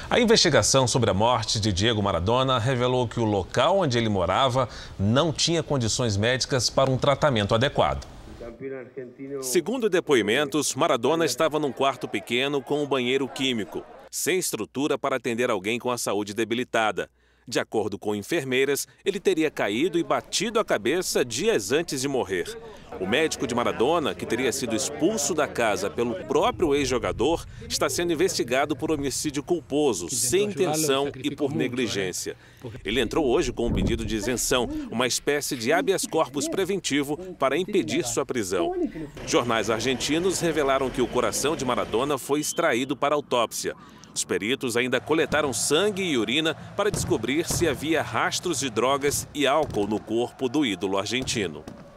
A investigação sobre a morte de Diego Maradona revelou que o local onde ele morava não tinha condições médicas para um tratamento adequado. Segundo depoimentos, Maradona estava num quarto pequeno com um banheiro químico, sem estrutura para atender alguém com a saúde debilitada. De acordo com enfermeiras, ele teria caído e batido a cabeça dias antes de morrer. O médico de Maradona, que teria sido expulso da casa pelo próprio ex-jogador, está sendo investigado por homicídio culposo, sem intenção e por negligência. Ele entrou hoje com um pedido de isenção, uma espécie de habeas corpus preventivo para impedir sua prisão. Jornais argentinos revelaram que o coração de Maradona foi extraído para autópsia. Os peritos ainda coletaram sangue e urina para descobrir se havia rastros de drogas e álcool no corpo do ídolo argentino.